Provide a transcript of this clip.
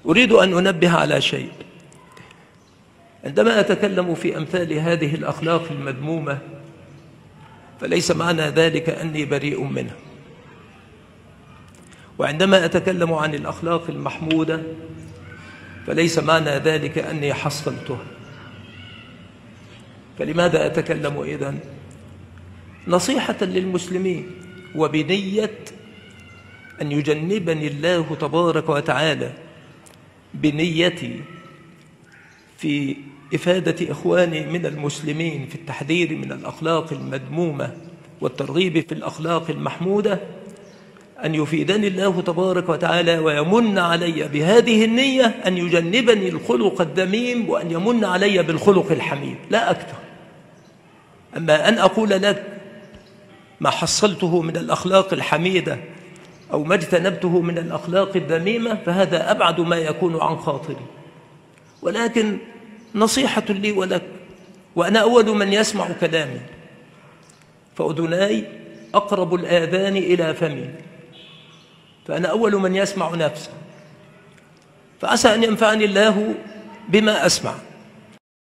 أريد أن أنبه على شيء. عندما أتكلم في أمثال هذه الأخلاق المذمومة فليس معنى ذلك أني بريء منها، وعندما أتكلم عن الأخلاق المحمودة فليس معنى ذلك أني حصلتها. فلماذا أتكلم إذن؟ نصيحة للمسلمين وبنية أن يجنبني الله تبارك وتعالى بنيتي في إفادة إخواني من المسلمين في التحذير من الأخلاق المذمومة والترغيب في الأخلاق المحمودة، أن يفيدني الله تبارك وتعالى ويمن علي بهذه النية أن يجنبني الخلق الذميم وأن يمن علي بالخلق الحميد، لا أكثر. أما أن أقول لك ما حصلته من الأخلاق الحميدة أو ما اجتنبته من الأخلاق الذميمة فهذا أبعد ما يكون عن خاطري، ولكن نصيحة لي ولك، وأنا أول من يسمع كلامي، فأذناي أقرب الآذان إلى فمي، فأنا أول من يسمع نفسه، فعسى أن ينفعني الله بما أسمع.